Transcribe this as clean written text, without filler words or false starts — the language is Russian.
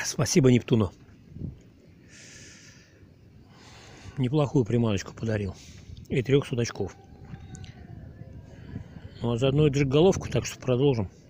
Спасибо Нептуну. Неплохую приманочку подарил. И 3 судачков. Ну а заодно и джиг-головку, так что продолжим.